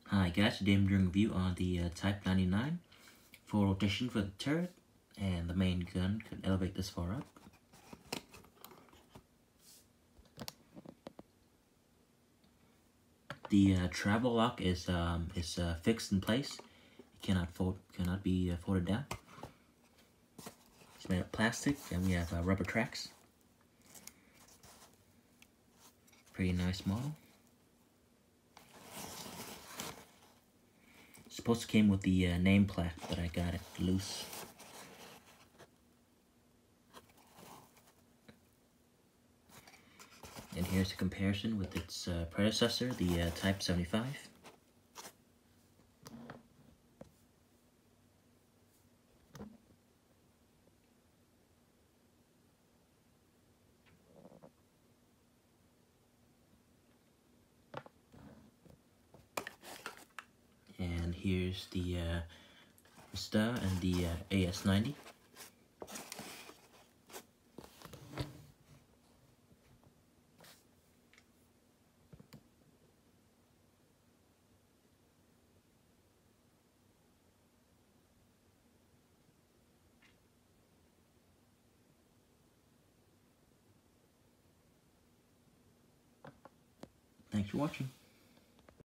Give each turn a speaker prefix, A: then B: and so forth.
A: Hi guys, today I'm doing a review on the Type 99 for rotation for the turret, and the main gun could elevate this far up. The travel lock is fixed in place. It cannot be folded down. It's made of plastic, and we have rubber tracks. Pretty nice model. Supposed to came with the name plaque, but I got it loose. And here's a comparison with its predecessor, the Type 75. And here's the Star and the AS90. Thanks for watching.